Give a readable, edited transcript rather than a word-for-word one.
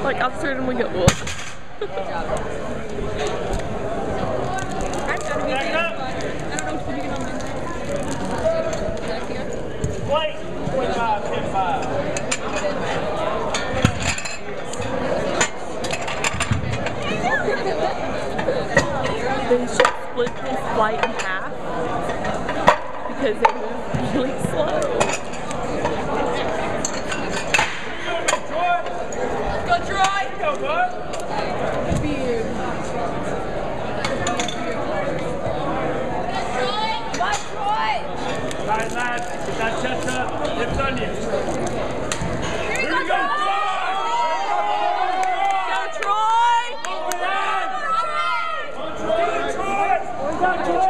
Like, I'll turn and we go, whoop. I'm gonna be I don't know what to do on this. Wait! 25, 10-5. They should split this flight in half because they move really slow. Go, Troy! Go, bud! Alright, lads, get that chest up. Hips on you. Here we go, Go, Troy! Troy! Troy!